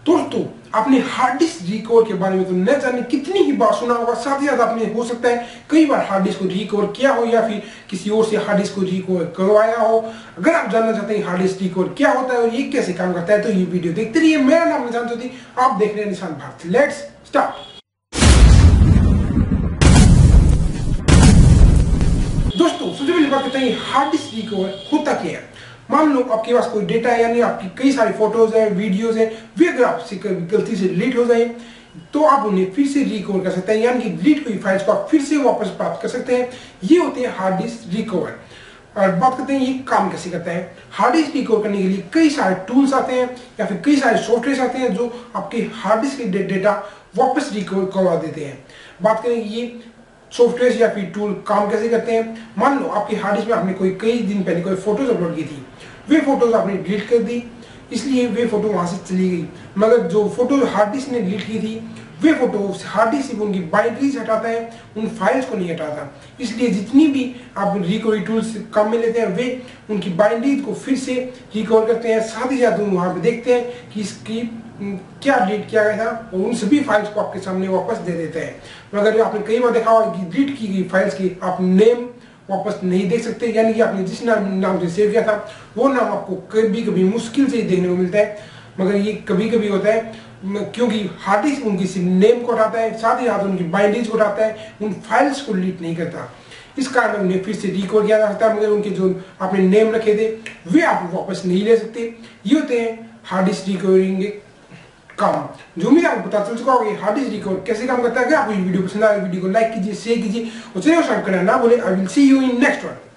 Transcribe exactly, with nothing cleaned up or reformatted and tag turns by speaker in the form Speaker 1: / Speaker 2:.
Speaker 1: दोस्तों आपने hard disk recover के बारे में तो न जाने कितनी ही बार सुना होगा, साथ ही साथ आपने हो सकता है कई बार हार्ड डिस्क को रिकवर किया हो या फिर किसी और से हार्ड डिस्क को रिकवर करवाया हो। अगर आप जानना चाहते हैं हार्ड डिस्क रिकवर क्या होता है और ये कैसे काम करता है तो ये वीडियो देखते रहिए। मेरा नाम निशान चौधरी, आप देख रहे हैं निशान भारत। Let's start. दोस्तों सबसे पहले बात करते हैं हार्ड डिस्क रिकवर होता क्या है। मान लो आपके पास कोई डेटा है, यानी आपकी कई सारी फोटोज है, वीडियोज है, वे अगर आपसे गलती से डिलीट हो जाए तो आप उन्हें फिर से रिकवर कर सकते हैं, यानी कि डिलीट हुई फाइल्स को आप फिर से वापस प्राप्त कर सकते हैं। ये होते हैं हार्ड डिस्क रिकवर। और बात करते हैं ये काम कैसे करता है। हार्ड डिस्क रिकवर करने के लिए कई सारे टूल्स आते हैं या फिर कई सारे सॉफ्टवेयर आते हैं जो आपके हार्ड डिस्क के डेटा वापस रिकवर करवा देते हैं। बात करें ये सॉफ्टवेयर या फिर टूल काम कैसे करते हैं। मान लो आपके हार्ड डिस्क में आपने कोई कई दिन पहले कोई फोटोज अपलोड की थी, वे फोटोज आपने डिलीट कर दी, इसलिए वे फोटो वहां से चली गई। मगर जो फोटो हार्ड डिस्क ने डिलीट की थी वे फोटो हार्ड डिस्क सिर्फ उनकी बाइनरीज हटाता है, उन फाइल्स को नहीं हटाता। इसलिए जितनी भी आप रिकवरी टूल्स काम में लेते हैं वे उनकी बाइनरीज को फिर से रिकवर करते हैं। साथ ही साथ वहां पे देखते हैं कि इसकी क्या डिलीट किया गया था और उन सभी फाइल्स को आपके सामने वापस दे देते हैं। मगर आपने कई बार देखा होगा कि डिलीट की गई फाइल्स की आप नेम वापस नहीं देख सकते, यानी कि आपने जिस नाम नाम से सेव किया था वो नाम आपको कभी कभी मुश्किल से ही देखने को मिलता है। मगर ये कभी कभी होता है क्योंकि हार्ड डिस्क उनकी सिर्फ नेम को हटाता है, साथ ही साथ उनकी बाइनरीज को हटाता है, उन फाइल्स को डिलीट नहीं करता। इस कारण उन्हें फिर से रिकवर किया जा सकता है, मगर उनके जो आपने नेम रखे थे वे आप वापस नहीं ले सकते। ये होते हैं हार्ड डिस्क रिकवरिंग काम। जो भी आपको पता चल चुका होगा हार्ड डिस्क रिकवर कैसे काम करता है। अगर आपको ये वीडियो पसंद आए वीडियो को लाइक कीजिए, शेयर कीजिए और चैनल को सब्सक्राइब करना ना भूलें। I will see you in next one.